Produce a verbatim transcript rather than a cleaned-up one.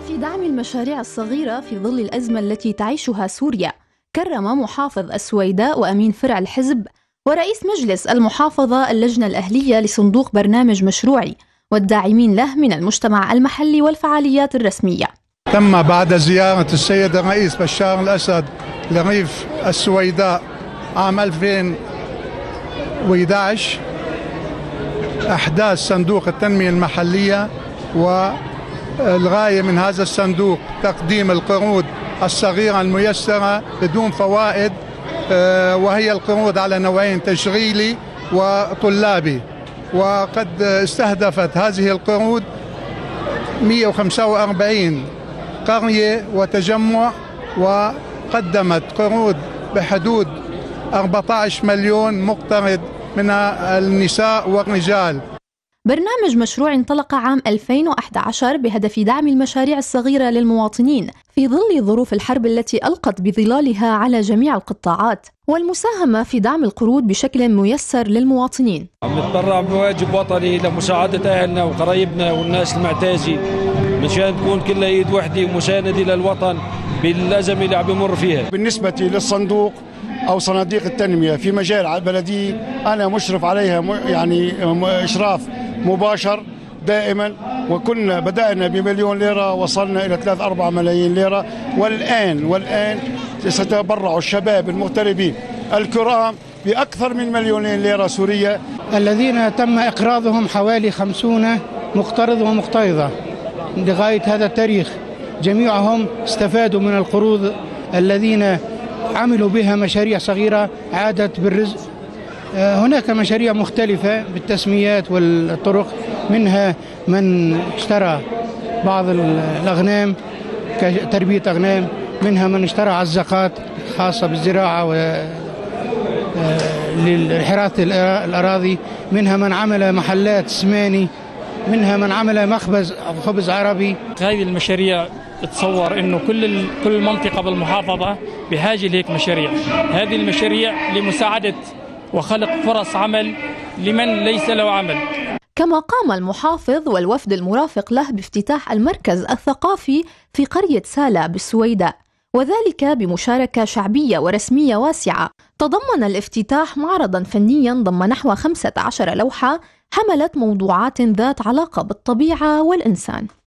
في دعم المشاريع الصغيرة في ظل الأزمة التي تعيشها سوريا، كرم محافظ السويداء وأمين فرع الحزب ورئيس مجلس المحافظة اللجنة الأهلية لصندوق برنامج مشروعي والداعمين له من المجتمع المحلي والفعاليات الرسمية. تم بعد زيارة السيد الرئيس بشار الأسد لريف السويداء عام ألفين وأحد عشر إحداث صندوق التنمية المحلية، والغاية من هذا الصندوق تقديم القروض الصغيرة الميسرة بدون فوائد، وهي القروض على نوعين: تشغيلي وطلابي. وقد استهدفت هذه القروض مئة وخمسة وأربعين قرية وتجمع، وقدمت قروض بحدود أربعة عشر مليون مقترض من النساء والرجال. برنامج مشروع انطلق عام ألفين وأحد عشر بهدف دعم المشاريع الصغيرة للمواطنين في ظل ظروف الحرب التي ألقت بظلالها على جميع القطاعات، والمساهمة في دعم القروض بشكل ميسر للمواطنين. عم نتبرع بواجب وطني لمساعدة أهلنا وقرايبنا والناس المعتازين، مشان تكون كلها ايد وحده ومساندة للوطن بالأزمة اللي عم بمر فيها. بالنسبة للصندوق أو صناديق التنمية في مجال البلدية، أنا مشرف عليها، يعني إشراف مباشر دائما، وكنا بدأنا بمليون ليرة وصلنا إلى ثلاث أربع ملايين ليرة، والآن والآن سيتبرع الشباب المغتربين الكرام بأكثر من مليونين ليرة سورية، الذين تم إقراضهم حوالي خمسون مقترض ومقترضة لغاية هذا التاريخ. جميعهم استفادوا من القروض الذين عملوا بها مشاريع صغيرة عادت بالرزق. هناك مشاريع مختلفة بالتسميات والطرق، منها من اشترى بعض الأغنام كتربية أغنام، منها من اشترى عزقات خاصة بالزراعة ولحراثة الأراضي، منها من عمل محلات سماني، منها من عمل مخبز أو خبز عربي. هذه المشاريع تصور انه كل كل منطقه بالمحافظه بحاجه لهيك مشاريع. هذه المشاريع لمساعده وخلق فرص عمل لمن ليس له عمل. كما قام المحافظ والوفد المرافق له بافتتاح المركز الثقافي في قرية سالة بالسويداء، وذلك بمشاركة شعبية ورسمية واسعة. تضمن الافتتاح معرضا فنيا ضم نحو خمسة عشر لوحة حملت موضوعات ذات علاقة بالطبيعة والإنسان.